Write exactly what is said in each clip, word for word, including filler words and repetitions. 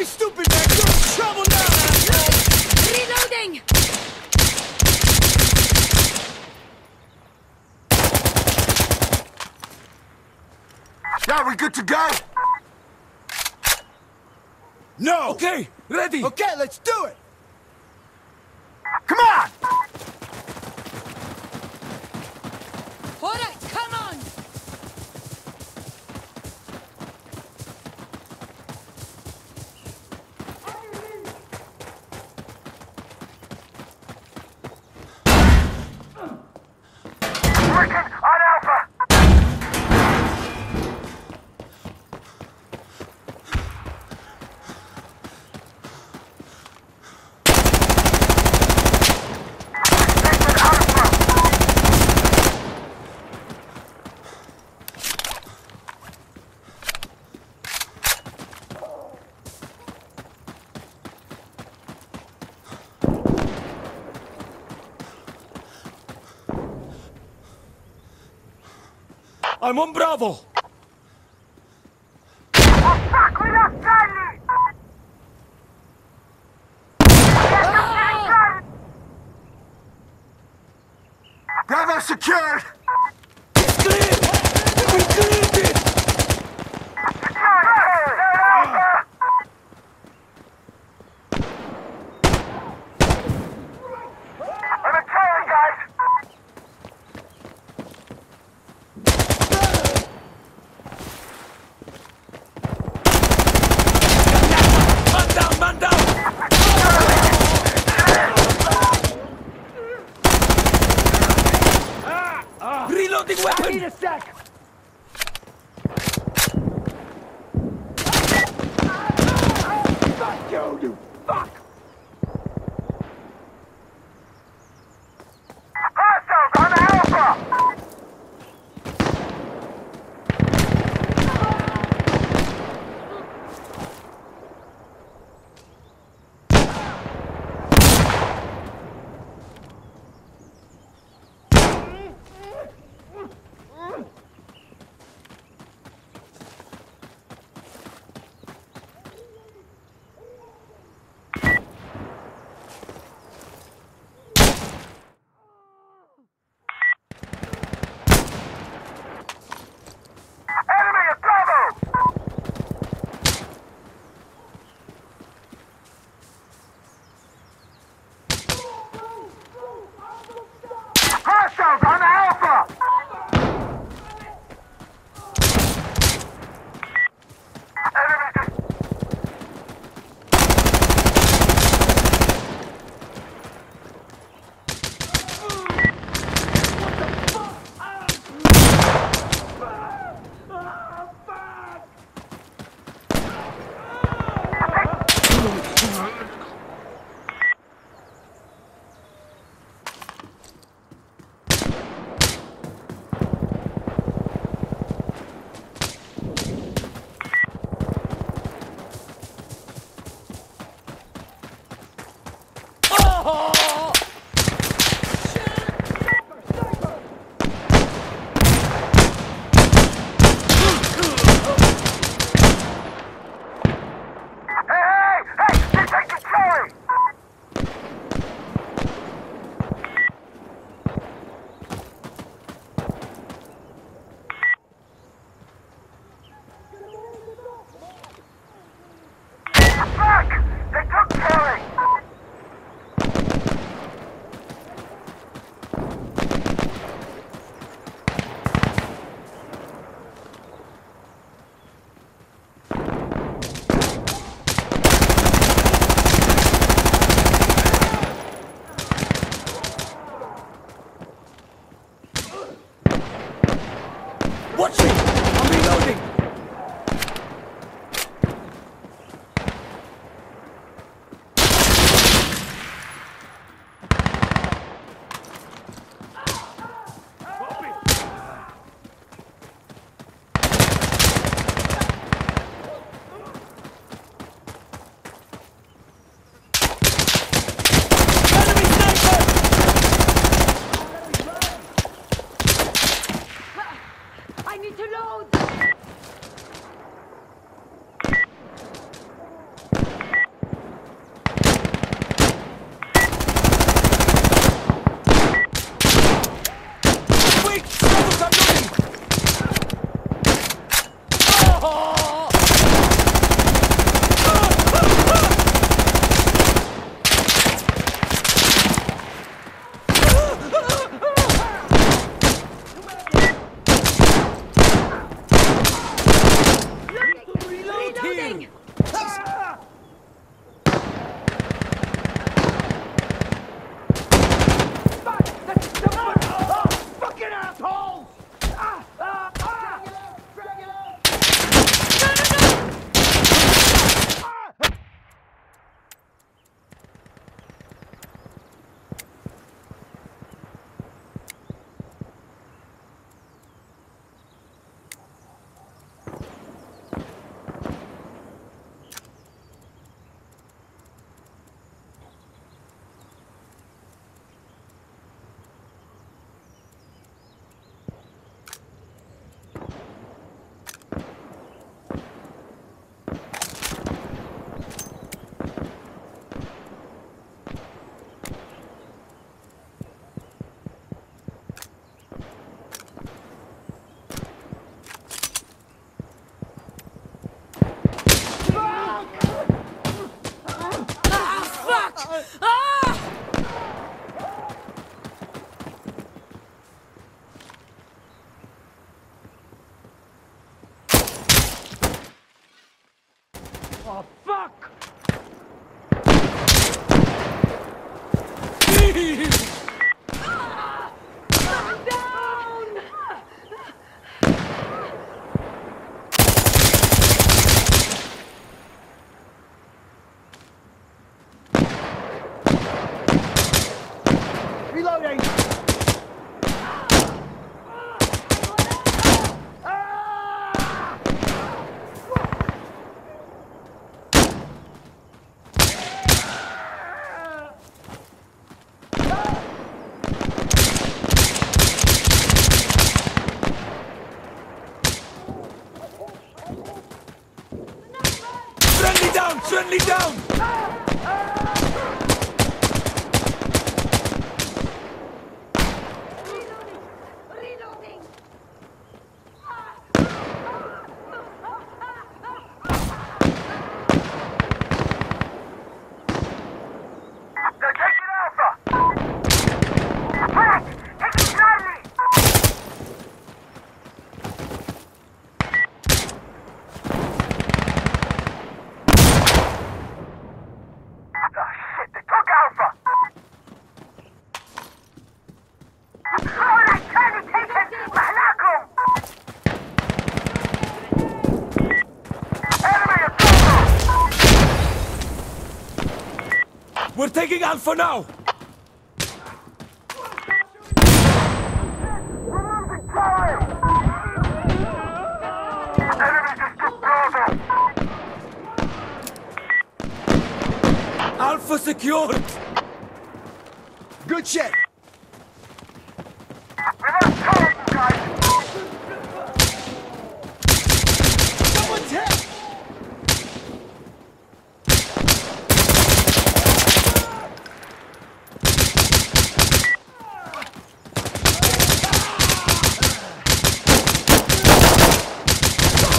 be stupid, man! You're in trouble now, asshole! Reloading! Yeah, we good to go? No! Okay, ready! Okay, let's do it! Come on! Alright, come on! Working on Alpha! I'm on Bravo! Oh fuck, we lost Charlie! Ah! Bravo secured! It's clear! We cleared it! Secured! They're Alpha! I'm a Charlie, guys! Man down, man down! Reloading weapon! I need a sec! Fuck you, you fuck! Hostiles on Alpha! Enemy at Bravo! Hostiles on Alpha! Enemy just... Hey, hey, hey! They're taking Charlie! Fuck! They took Charlie! Watch me! I'm reloading! Enemy sniper! I need to load! Oh, fuck! Reloading! Friendly down! Friendly down! They're taking Alpha! Back! Taking Charlie! Oh shit, they took Alpha! Charlie, Charlie taken! Mahlakum! Enemy of Alpha! We're taking Alpha now! Alpha secured! Good check! Someone's hit!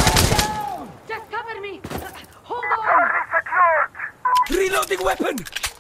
Just cover me! Hold on! Secured! Reloading weapon!